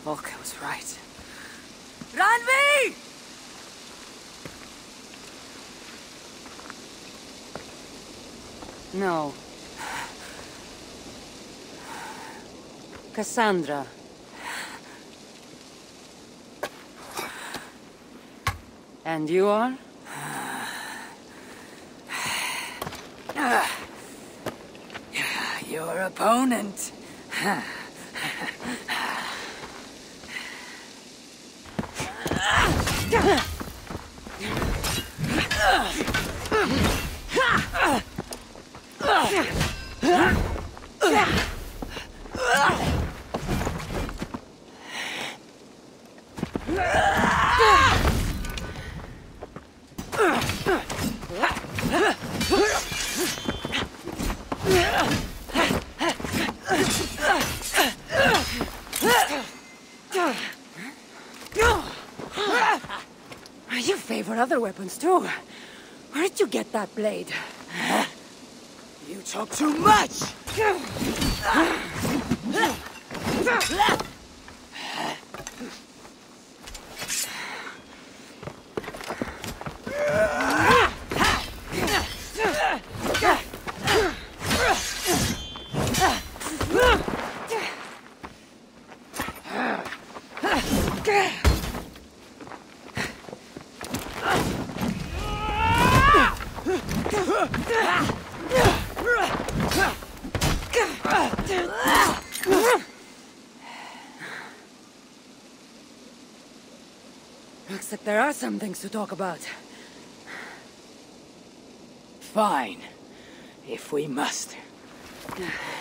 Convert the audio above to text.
Volker was right. Ranvi! No. Kassandra. And you are? Your opponent. You favor other weapons too. Where did you get that blade? You talk too much! Looks like there are some things to talk about. Fine. If we must.